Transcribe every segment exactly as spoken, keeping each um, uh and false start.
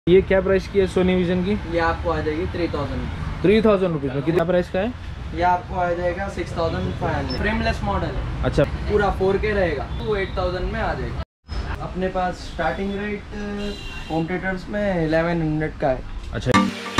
ये क्या प्राइस की है सोनी विजन की? ये आपको आ जाएगी three thousand three thousand rupees में। कितना प्राइस का है? ये आपको आ जाएगा six thousand five hundred. Frameless model है। अच्छा, पूरा फोर के रहेगा तो एट थाउजेंड में आ जाएगा। अपने पास स्टार्टिंग रेट होम थिएटर्स में इलेवन हंड्रेड का है। अच्छा,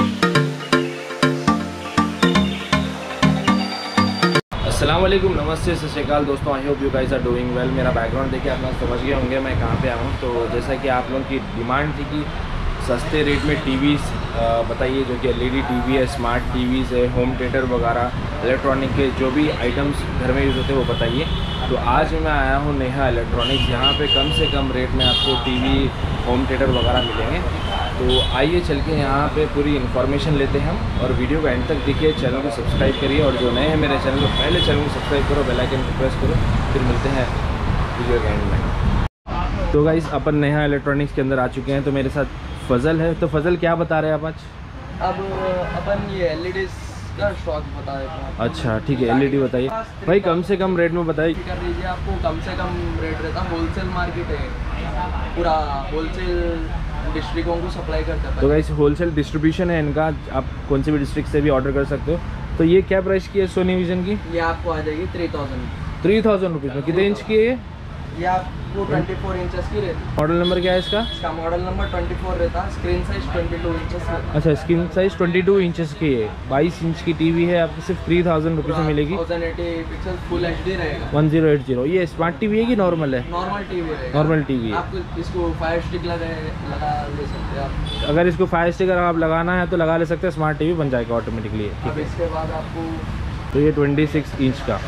अस्सलाम वालेकुम, नमस्ते, सत श्री अकाल दोस्तों। I hope you guys are doing well. मेरा बैकग्राउंड देखिए आप लोग समझ गए होंगे मैं कहाँ पे आया हूँ। तो जैसा कि आप लोगों की डिमांड थी कि सस्ते रेट में टीवीज़ बताइए, जो कि एलईडी टीवी है, स्मार्ट टीवीज़ है, होम थिएटर वगैरह, इलेक्ट्रॉनिक के जो भी आइटम्स घर में यूज़ होते हैं वो बताइए। तो आज मैं आया हूँ नेहा इलेक्ट्रॉनिक्स, यहाँ पे कम से कम रेट में आपको टीवी, होम थिएटर वगैरह मिलेंगे। तो आइए चल के यहाँ पे पूरी इन्फॉर्मेशन लेते हैं हम, और वीडियो को एंड तक देखिए, चैनल को सब्सक्राइब करिए, और जो नए हैं मेरे चैनल को पहले चैनल को सब्सक्राइब करो, बेल आइकन को प्रेस करो। फिर मिलते हैं वीडियो के एंड में। तो गाइस अपन नेहा इलेक्ट्रॉनिक्स के अंदर आ चुके हैं, तो मेरे साथ फजल है। तो फजल क्या बता रहे हैं आप आज? अब अपन ये एलईडी का स्टॉक बता देते हैं। अच्छा ठीक है, एलईडी बताइए भाई, कम से कम रेट में बताइए। कर लीजिए, आपको कम से कम रेट रहता है। होलसेल मार्केट है, पूरा होलसेल डिस्ट्रिक्टों को सप्लाई करता है। तो गाइस होलसेल डिस्ट्रीब्यूशन है इनका, आप कौन से भी डिस्ट्रिक्ट से भी ऑर्डर कर सकते हो। तो ये क्या प्राइस की है सोनी विजन की? ये आपको आ जाएगी three thousand three thousand rupees में। कितने इंच की है ये? ये आपको ट्वेंटी फोर इंचेस की रहती है। मॉडल नंबर क्या है इसका? इसका मॉडल नंबर ट्वेंटी फोर रहता है। Screen size twenty two inches है। अच्छा, screen size twenty two inches की है। बाईस इंच की टीवी है, आपको सिर्फ थ्री थाउजेंड रुपीज़ में मिलेगी। Thousand eighty pixel full HD रहेगा। One zero eight zero. ये स्मार्ट टीवी है कि नॉर्मल है? नॉर्मल टीवी रहेगा। नॉर्मल टीवी है। आपको इसको फायर स्टिक लगा लगा ले सकते हैं आप। अगर इसको फायर स्टिक अगर आप लगाना है तो लगा ले सकते हैं, स्मार्ट टीवी बन जाएगा ऑटोमेटिकली। अब इसके बाद आपको तो ये ट्वेंटी सिक्स इंच का।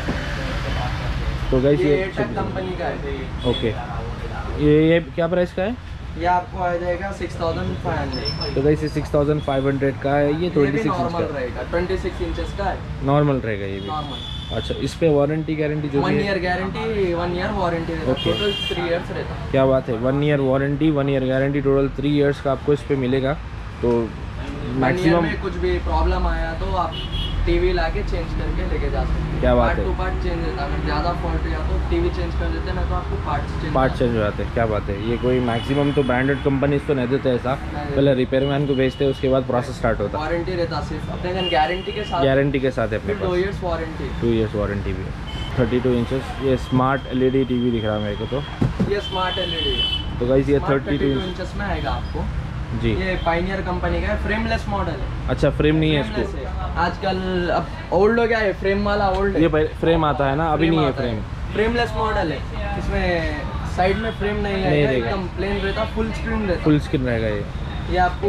तो गाइस ये ये एयरटेक कंपनी का है। ओके, ये ये क्या प्राइस का है? ये आपको आ जाएगा सिक्स थाउजेंड फाइव हंड्रेड। तो गाइस ये सिक्स थाउजेंड फाइव हंड्रेड का है। ये ट्वेंटी सिक्स इंच नॉर्मल का रहेगा, ट्वेंटी सिक्स इंचेस का है। नॉर्मल रहेगा ये भी। नॉर्मल। अच्छा, इस पे वारंटी गारंटी जो वन भी है? Year guarantee, one year warranty रहता है। Okay. टोटल थ्री इयर्स रहता है। क्या बात है, one year warranty, one year guarantee, total three years का आपको इस पे मिलेगा। तो मैक्सिमम में कुछ भी प्रॉब्लम आया तो आप टीवी लाके चेंज करके लेके जा सकते हैं। क्या बात है। पार्ट टू पार्ट चेंज रहता है। अगर ज़्यादा फॉल्ट या तो टीवी चेंज कर देते हैं, ना तो आपको पार्ट्स चेंज पार्ट चेंज हो जाते हैं। क्या बात है। ये कोई मैक्सिमम तो ब्रांडेड कंपनीज तो नहीं देते ऐसा, पहले रिपेयर मैन को भेजते हैं, उसके बाद प्रोसेस स्टार्ट होता है। वारंटी रहता है सिर्फ अपने घर, गारंटी के साथ। गारंटी के साथ है अपने टू पास, years warranty. Two years warranty भी है। थर्टी टू इंचेस ये स्मार्ट एलईडी टीवी दिख रहा है मेरे को। तो ये स्मार्ट एलईडी है। तो गाइस ये थर्टी टू इंचेस में आएगा आपको जी। ये पायनियर कंपनी का है, फ्रेमलेस मॉडल है। अच्छा, फ्रेम नहीं है फ्रेमलेस इसको? है। आजकल अब ओल्ड हो गया है, फ्रेम वाला ओल्ड है। ये फ्रेम आता है ना, अभी नहीं है फ्रेम। फ्रेमलेस मॉडल है, इसमें साइड में फ्रेम नहीं रहेगा, एकदम प्लेन रहता, फुल स्क्रीन रहता। फुल स्क्रीन रहेगा ये। ये आपको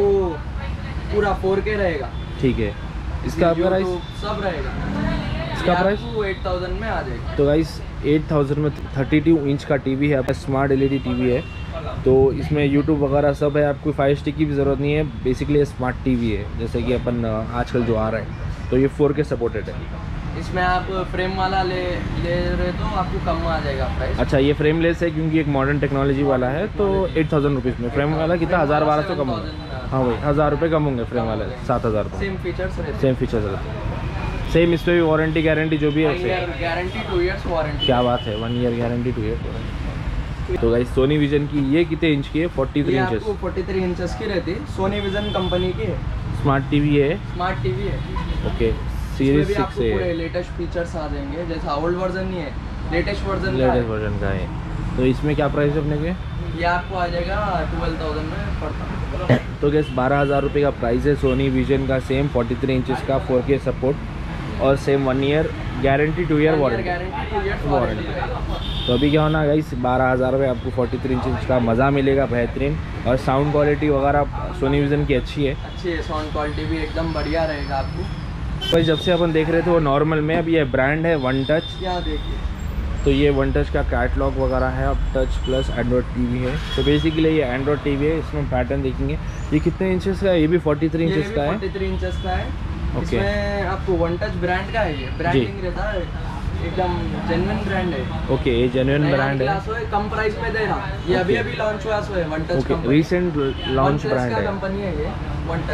पूरा फोर के रहेगा। ठीक है, इसका प्राइस सब रहेगा। इसका प्राइस एट थाउजेंड में आ जाएगा। तो गाइस एट थाउजेंड में थर्टी टू इंच का टीवी है, स्मार्ट एलईडी टीवी है। तो इसमें यूट्यूब वगैरह सब है, आपको फायर स्टिक की भी ज़रूरत नहीं है। बेसिकली स्मार्ट टीवी है, जैसे कि अपन आजकल जो आ रहा है। तो ये फोर के सपोर्टेड है। इसमें आप फ्रेम वाला ले ले रहे तो आपको कम आ जाएगा प्राइस। अच्छा, ये फ्रेमलेस है क्योंकि एक मॉडर्न टेक्नोलॉजी वाला है। तो एट थाउजेंड रुपीज़ में फ्रेम वाला कितना, हज़ार बारह सौ कम होंगे। हाँ भाई, हज़ार रुपये कम होंगे फ्रेम वाले, सात हज़ार रुपये। सेम फीचर्स रहते सेम फीचर्स रहते हैं। सेम इस पर भी वारंटी गारंटी जो भी है गारंटी, टू इयर्स वारंटी। क्या बात है, one year guarantee, two year warranty. तो गाइस सोनी विजन की ये कितने इंच की है? Forty three inches. Forty three inches की रहती है। सोनी विजन कंपनी की है, स्मार्ट टीवी है। स्मार्ट टीवी है। ओके, सीरीज सिक्स है। पूरे लेटेस्ट फीचर्स आ जाएंगे, जैसा ओल्ड वर्जन नहीं है, लेटेस्ट वर्जन लेटेस्ट वर्जन का है। तो इसमें क्या प्राइस है अपने के? ये आपको आ जाएगा ट्वेल्व थाउजेंड में पड़ता। तो गैस बारह हज़ार रुपये का प्राइस है सोनी विजन का। सेम फोर्टी थ्री इंचेस का, फोर के सपोर्ट, और same one year guarantee, two year warranty warranty तो अभी क्या होना गाइस, बारह हज़ार रुपये आपको फोर्टी थ्री इंच का मज़ा मिलेगा, बेहतरीन। और साउंड क्वालिटी वगैरह सोनी विजन की अच्छी है। अच्छी है, साउंड क्वालिटी भी एकदम बढ़िया रहेगा आपको। तो जब से अपन देख रहे थे वो नॉर्मल में, अब ये ब्रांड है वन टच। क्या देखिए, तो ये वन टच का कैटलॉग वगैरह है। अब टच प्लस एंड्रॉयड टीवी है। तो बेसिकली ये एंड्रॉयड टीवी है। इसमें पैटर्न देखेंगे। ये कितने इंचेस का है? ये भी फोर्टी थ्री इंचेस का है। फोर्टी थ्री इंचेस का है। ओके, इसमें आपको वन टच ब्रांड का है। ये ब्रांडिंग रहता है, एकदम जेन्युइन ब्रांड है। ओके, ये जेन्युइन ब्रांड है। कम प्राइस में दे रहा, ये अभी अभी लॉन्च हुआ है One Touch. Okay, recent launch brand है। कंपनी है ये वन टच।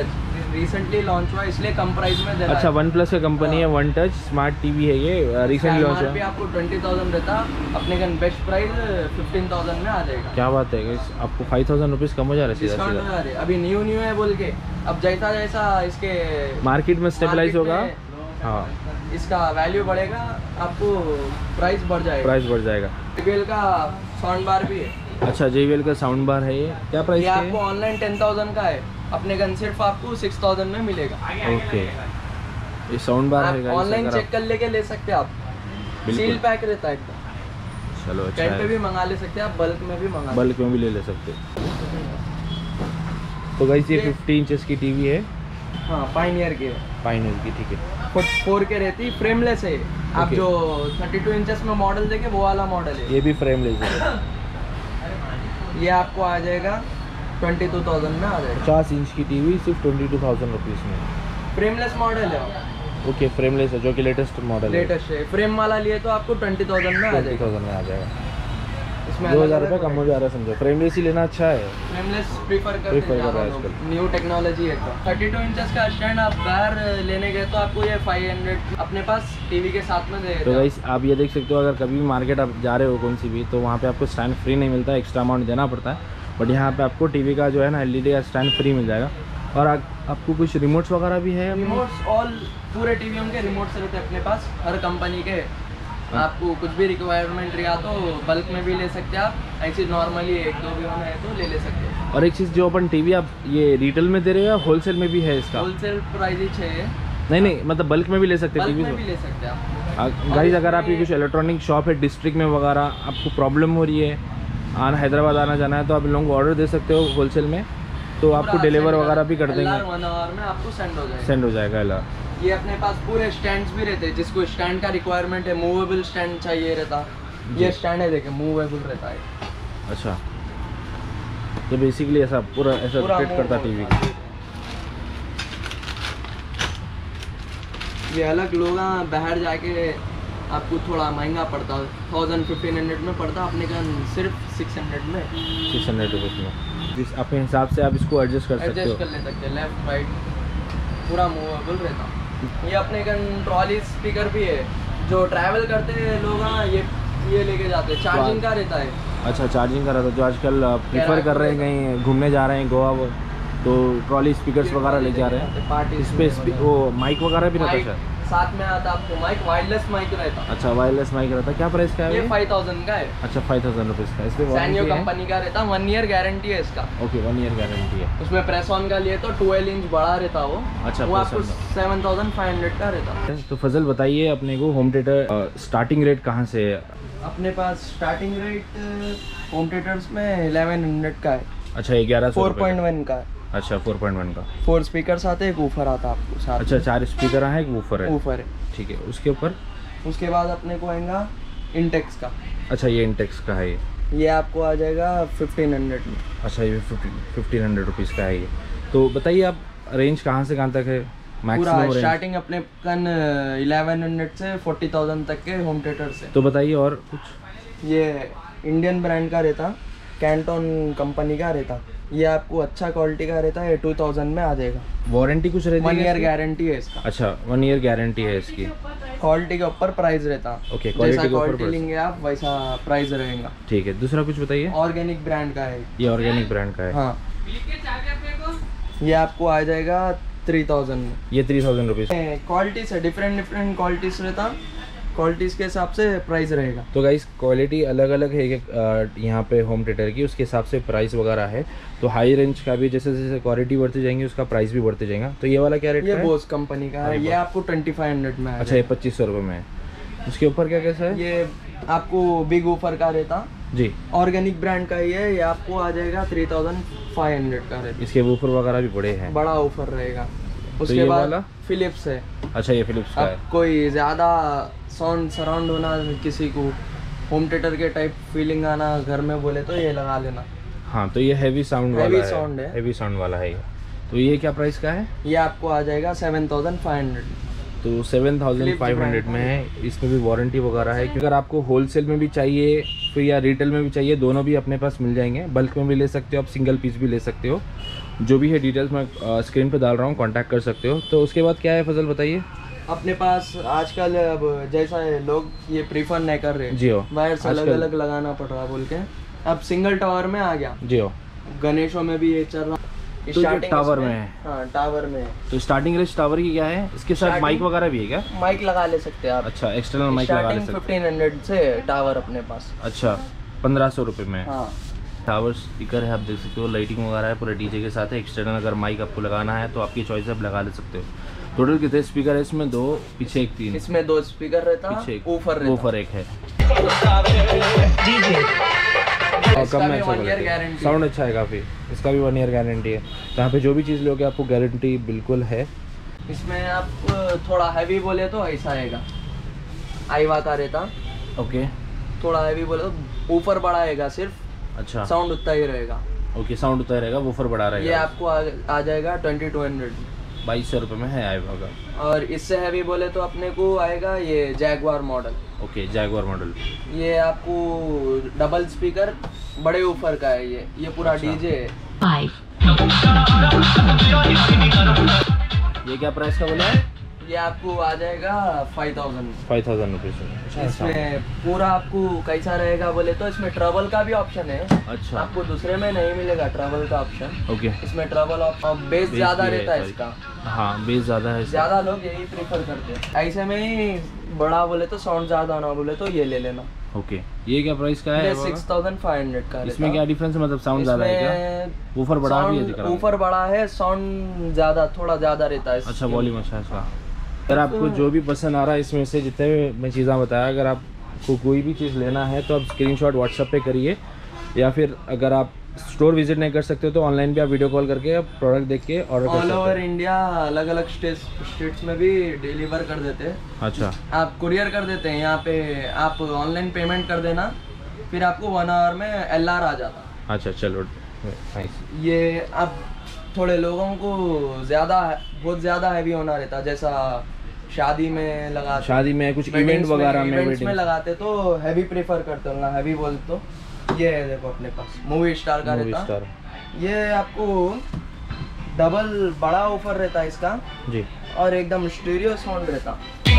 रिसेंटली लॉन्च हुआ इसलिए कम प्राइस में दे रहा अच्छा, है। वन प्लस का कंपनी है, वन टच स्मार्ट टीवी है ये, रिसेंटली लॉन्च एमआरपी हुआ। आपको ट्वेंटी थाउजेंड रहता, अपने का बेस्ट प्राइस फिफ्टीन थाउजेंड में आ जाएगा। क्या बात है guys, आपको फाइव थाउजेंड रुपीज़ कम हो जा रहा है सीधा डिस्काउंट हो सीधा। जा रहे, अभी न्यू न्यू है बोल के, अब जैसा जैसा इसके मार्केट में स्टेबलाइज मार्केट होगा, में हाँ इसका वैल्यू बढ़ेगा, आपको प्राइस बढ़ जाएगा। प्राइस बढ़ जाएगा। जेबीएल का साउंड बार भी है। अच्छा, जेबीएल का साउंड बार है ये, क्या प्राइस ये है? आपको ऑनलाइन टेन थाउजेंड का है, अपने गन सिर्फ आपको सिक्स थाउजेंड में मिलेगा। ओके, ये साउंड बार है guys, ऑनलाइन अगर चेक कर लेके ले सकते हैं आप, बिल्कुल। सील पैक रहता है एकदम, आप- चलो अच्छा कहीं पे है, भी मंगा ले सकते हैं आप, बल्क में भी मंगा बल्क में भी ले ले सकते। तो गाइस ये ये- फिफ्टी इंचेस की टीवी है, हाँ पाइनियर के फाइनल की, ठीक है। फोर के रहती, फ्रेमलेस है। आप Okay. जो थर्टी टू इंचेस में मॉडल देखे वो वाला मॉडल है। ये भी फ्रेमलेस है, ये आपको आ जाएगा ट्वेंटी टू थाउजेंड में आ जाएगा। पचास इंच की टीवी सिर्फ ट्वेंटी टू थाउजेंड रुपीज़ में। फ्रेमलेस मॉडल है, ओके, फ्रेमलेस है जो कि लेटेस्ट मॉडल है, लेटेस्ट है। फ्रेम वाला लिए तो आपको ट्वेंटी थाउजेंड में आ ट्वेंटी जाएगा। थाउजेंड में आ जाएगा। इसमें दो हज़ार रुपये कम हो जा रहा है समझो, फ्रेमलेस ही लेना अच्छा है। फ्रेमलेस प्रीफर करते Prefer हैं कर रहा है ज़्यादा लोग। आजकल। न्यू टेक्नोलॉजी है तो थर्टी टू इंचेस का स्टैंड आप बाहर लेने गए तो आपको ये फाइव हंड्रेड अपने पास टीवी के साथ में दे तो देता है। गाइस आप ये देख सकते हो, अगर कभी भी मार्केट आप जा रहे हो कौन सी भी, तो वहाँ पे आपको स्टैंड फ्री नहीं मिलता, एक्स्ट्रा अमाउंट देना पड़ता है। बट यहाँ पे आपको टीवी का जो है ना एलईडी का स्टैंड फ्री मिल जाएगा। और आ, आपको कुछ रिमोट्स वगैरह भी है? रिमोट्स ऑल पूरे टीवियों के रिमोट्स रहते हैं अपने पास, हर कंपनी के। आपको कुछ भी रिक्वायरमेंट रहा तो बल्क में भी ले सकते हैं आप, ऐसे नॉर्मली एक दो भी होना है तो ले ले सकते हैं। और एक चीज़, जो अपन टीवी आप ये रिटेल में दे रहे हो या होलसेल में भी है इसका? होलसेल प्राइस ही है, नहीं नहीं, मतलब बल्क में भी ले सकते हैं बल्क टीवी में भी ले सकते हैं आप। को। गाइस अगर आपकी कुछ इलेक्ट्रॉनिक शॉप है डिस्ट्रिक्ट में वगैरह, आपको प्रॉब्लम हो रही है, आना हैदराबाद आना जाना है, तो आप इन लोगों को ऑर्डर दे सकते हो होलसेल में, तो आपको पूरा डिलीवर send वगैरह भी कर L R देंगे, वन आवर में आपको सेंड हो जाएगा। सेंड हो जाएगा एल आर। ये अपने पास पूरे स्टैंड्स भी रहते हैं, जिसको स्टैंड का रिक्वायरमेंट है, मूवेबल स्टैंड चाहिए रहता, ये स्टैंड है देखे मूवेबल रहता है। अच्छा, तो बेसिकली ऐसा पूरा ऐसा पूरा फिट करता move टीवी। होता है। ये अलग लोग बाहर जाके आपको थोड़ा महंगा पड़ता, थाउजेंड फिफ्टीन हंड्रेड में पड़ता, अपने का सिर्फ सिक्स हंड्रेड में सिक्स हंड्रेड रुपीज़ में। जिस अपने हिसाब से आप इसको एडजस्ट कर सकते एडजस्ट हो। कर ले सकते हैं, लेफ्ट राइट पूरा मूवेबल रहता। ये अपने का ट्रॉली स्पीकर भी है, जो ट्रैवल करते हैं लोग हाँ ये ये लेके जाते हैं, चार्जिंग का रहता है। अच्छा, चार्जिंग का रहता है, जो आजकल प्रीफर कर रहे हैं कहीं घूमने जा रहे हैं गोवा वो, तो ट्रॉली स्पीकर्स वगैरह ले जा रहे हैं, पार्टी इस पे वो माइक वगैरह भी रहता है शायद। साथ में आता आपको माइक, वायरलेस माइक रहता। अच्छा, वायरलेस माइक रहता है, क्या प्राइस का है ये ये? फाइव थाउजेंड का है, अच्छा, फाइव थाउजेंड रुपीज़ का। इस पर सैनियो वारंटी है? कंपनी का रहता, वन ईयर गारंटी है इसका। ओके, वन ईयर गारंटी है। उसमें प्रेस ऑन का लिए तो ट्वेल्व इंच बड़ा रहता वो, अच्छा, वो press आपको on का। सेवन थाउजेंड फाइव हंड्रेड का रहता। तो फजल बताइए अपने को, होम थिएटर स्टार्टिंग रेट कहाँ से है? अपने पास स्टार्टिंग रेट होम थिएटर्स में इलेवन हंड्रेड का है, अच्छा, ग्यारह सौ फोर पॉइंट वन का है। अच्छा, फोर पॉइंट वन का। फोर स्पीकर्स आते हैं, एक ऊफर आता आपको साथ अच्छा, चार स्पीकर हैं, एक वूफर है, ऊफर है। ठीक है। उसके ऊपर उसके बाद अपने को आएगा इंटेक्स का, अच्छा, ये इंटेक्स का है ये। ये आपको आ जाएगा फिफ्टीन हंड्रेड में। अच्छा, ये फिफ्टीन हंड्रेड रुपीज़ का है ये। तो बताइए आप, रेंज कहाँ से कहाँ तक है पूरा मैक्सिमम रेंज? स्टार्टिंग अपने कन इलेवन हंड्रेड से फोर्टी थाउजेंड तक के होम थिएटर से। तो बताइए और कुछ। ये इंडियन ब्रांड का रहता, कैंटोन कंपनी का रहता, ये आपको अच्छा क्वालिटी का रहता है, टू थाउजेंड में आ जाएगा। वारंटी कुछ रहती है? वन ईयर इसकी? गारंटी है इसका। अच्छा, वन ईयर गारंटी है इसकी। क्वालिटी के ऊपर प्राइस रहता, ओके, जैसा क्वालिटी के ऊपर क्वालिटी price। लेंगे आप वैसा प्राइस रहेगा। ठीक है, दूसरा कुछ बताइए। ऑर्गेनिक ब्रांड का है ये ऑर्गेनिक ब्रांड का है। हाँ, ये आपको आ जाएगा थ्री थाउजेंड में। ये थ्री थाउजेंड रुपीज़। क्वालिटी से डिफरेंट डिफरेंट क्वालिटीज रहता, क्वालिटीज़ के हिसाब से प्राइस रहेगा। तो गाइस क्वालिटी अलग अलग है एक यहाँ पे होम थिएटर की, उसके हिसाब से प्राइस वगैरह है। तो हाई रेंज का भी जैसे जैसे क्वालिटी बढ़ती जाएंगी उसका प्राइस भी बढ़ते जाएगा। तो ये वाला क्या रेट ये का है? बोस कंपनी का है, ये आपको ट्वेंटी फाइव हंड्रेड में अच्छा, ये पच्चीस सौ रुपये में है। उसके ऊपर क्या कैसा है? ये आपको बिग ऑफर का रहता, जी, ऑर्गेनिक ब्रांड का ही है, ये आपको आ जाएगा थ्री थाउजेंड फाइव हंड्रेड का रहता, इसके वूफर वगैरह भी बड़े हैं। बड़ा ऑफर रहेगा। ये उसके बाद वाला? फिलिप्स है। अच्छा, ये फिलिप्स का अब है। कोई ज़्यादा साउंड सराउंड होना, किसी को होम थिएटर के टाइप फीलिंग आना घर में बोले तो ये लगा लेना। हाँ, तो ये हैवी साउंड Heavy वाला sound है, है। हैवी साउंड वाला है ये। तो ये क्या प्राइस का है? ये आपको आ जाएगा सेवन थाउजेंड फाइव हंड्रेड। तो सेवन थाउजेंड फाइव हंड्रेड में है। इसमें भी वारंटी वगैरह है। क्योंकि अगर आपको होलसेल में भी चाहिए फिर या रिटेल में भी चाहिए, दोनों भी अपने पास मिल जाएंगे। बल्क में भी ले सकते हो आप, सिंगल पीस भी ले सकते हो। जो भी है डिटेल्स मैं स्क्रीन पे डाल रहा हूँ, कांटेक्ट कर सकते हो। तो उसके बाद क्या है फजल बताइए। अपने पास आजकल अब जैसा है लोग ये प्रीफर नहीं कर रहे, जियो वायर्स अलग अलग लगाना पड़ रहा बोल के, अब सिंगल टावर में आ गया। जियो गणेशों में भी ये चल रहा। तो स्टार्टिंग टावर में है। हाँ टावर में। तो स्टार्टिंग रेंज टावर की क्या है, इसके साथ माइक वगैरह भी है क्या? माइक लगा ले सकते हैं आप। अच्छा, एक्सटर्नल माइक लगा ले सकते हैं। फिफ्टीन हंड्रेड से टावर अपने पास। अच्छा, पंद्रह सौ रुपये में। हाँ टावर स्पीकर है, आप देख सकते हो, लाइटिंग वगैरह है, पूरा डीजे के साथ है। एक्सटर्नल अगर माइक आपको लगाना है तो आपकी चॉइस है, आप लगा ले सकते हो। टोटल कितने स्पीकर है इसमें? दो पीछे एक तीन। इसमें दो स्पीकर रहता, पीछे एक ऊपर रहता। ऊपर एक है। और कम में अच्छा क्वालिटी, साउंड अच्छा है काफ़ी। इसका भी वन ईयर गारंटी है। तो यहाँ पे जो भी चीज़ लोगे आपको गारंटी बिल्कुल है। इसमें आप थोड़ा हैवी बोले तो ऐसा आएगा, आईवा का रहता। ओके, थोड़ा हैवी बोले तो ऊपर बड़ा आएगा सिर्फ, अच्छा साउंड उतना ही रहेगा। ओके, साउंड उतना ही रहेगा, वूफर बढ़ा रहेगा। ये आपको आ, आ जाएगा ट्वेंटी टू हंड्रेड बाईस सौ रुपये में है आईवा का। और इससे हैवी बोले तो अपने को आएगा ये Jaguar model. Okay, Jaguar model. ये आपको डबल स्पीकर बड़े ऊपर का है। ये ये पूरा अच्छा। डीजे है। ये क्या प्राइस का बोला है? ये आपको आ जाएगा five thousand five thousand rupees में। इसमें पूरा आपको कैसा रहेगा बोले तो इसमें ट्रबल का भी ऑप्शन है। अच्छा, आपको दूसरे में नहीं मिलेगा ट्रबल का ऑप्शन। ओके, इसमें ट्रबल ऑप्शन, बेस ज्यादा भी है, रहता है sorry। इसका। हाँ, बेस ज़्यादा है इसका। ज्यादा लोग यही प्रेफर करते हैं। ऐसे में ही बड़ा बोले तो साउंड ज्यादा ना बोले तो ये ले लेना। ओके, ये क्या प्राइस का है? सिक्स थाउजेंड फाइव हंड्रेड का। इसमें क्या डिफरेंस है, मतलब साउंड ज़्यादा है क्या? ऊपर बड़ा भी है दिख रहा है। ऊपर बड़ा है, साउंड ज्यादा, थोड़ा ज्यादा रहता है। अच्छा, वॉल्यूम अच्छा है इसका। अगर आपको जो भी पसंद आ रहा है इसमें से जितने भी मैं चीज़ें बताया, अगर आपको कोई भी चीज़ लेना है तो आप स्क्रीनशॉट व्हाट्सएप पे करिए, या फिर अगर आप स्टोर विजिट नहीं कर सकते हो तो ऑनलाइन भी आप वीडियो कॉल करके प्रोडक्ट देख के ऑर्डर कर सकते ऑल हो। ओवर इंडिया अलग अलग स्टेट्स स्टेट्स में भी डिलीवर कर देते हैं। अच्छा, आप कुरियर कर देते हैं। यहाँ पे आप ऑनलाइन पेमेंट कर देना, फिर आपको वन आवर में एल आर आ जाता। अच्छा, चलो नाइस। ये अब थोड़े लोगों को ज़्यादा बहुत ज़्यादा हैवी होना रहता, जैसा शादी में लगा, शादी में कुछ इवेंट वगैरह में, इवेंट्स में लगाते तो हैवी प्रेफर करते हो ना, हैवी बोल तो ये है देखो अपने पास मूवी स्टार का मूवी रहता। स्टार ये आपको डबल बड़ा ऑफर रहता है इसका जी, और एकदम स्टीरियो साउंड रहता,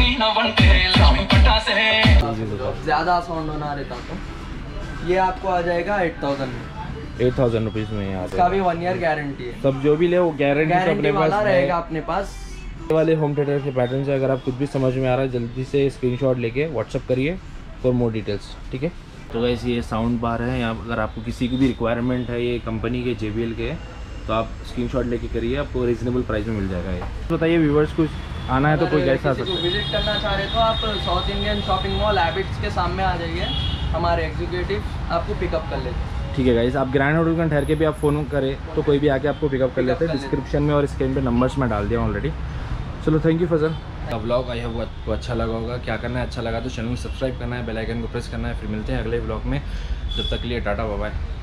ज़्यादा साउंड होना रहता। तो ये आपको आ जाएगा एट थाउजेंड में। एट थाउजेंड रुपीज़ में यहाँ इसका भी वन ईयर गारंटी है। सब जो भी ले वो गारंटी तो गारंटी अपने वाला पास रहेगा अपने पास। ये वाले होम थिएटर के पैटर्न से अगर आप कुछ भी समझ में आ रहा है जल्दी से स्क्रीनशॉट लेके व्हाट्सअप करिए फॉर मोर डिटेल्स, ठीक है। तो गाइस ये साउंड बार है, यहाँ अगर आपको किसी की भी रिक्वायरमेंट है ये कंपनी के जे बी एल के, तो आप स्क्रीनशॉट लेके करिए, आपको रीजनेबल प्राइस में मिल जाएगा ये। तो बताइए व्यूवर्स कुछ आना है तो कोई कैसा आ सकता है? विजिट करना चाह रहे तो आप South Indian shopping mall habits के सामने आ जाइए, हमारे एग्जीक्यूटिव आपको पिकअप कर लेते हैं। ठीक है गाइस, आप ग्रैंड होटल का ठहर के भी आप फ़ोन करें तो कोई भी आके आपको पिकअप कर लेते हैं। डिस्क्रिप्शन में और स्क्रीन पे नंबर्स में डाल दिया ऑलरेडी। चलो thank you Fazal. Vlog I hope आपको अच्छा लगा होगा। क्या करना है, अच्छा लगा तो चैनल को सब्सक्राइब करना है, बेल आइकन को प्रेस करना है। फिर मिलते हैं अगले व्लॉग में, जब तक के लिए टाटा बाय बाय।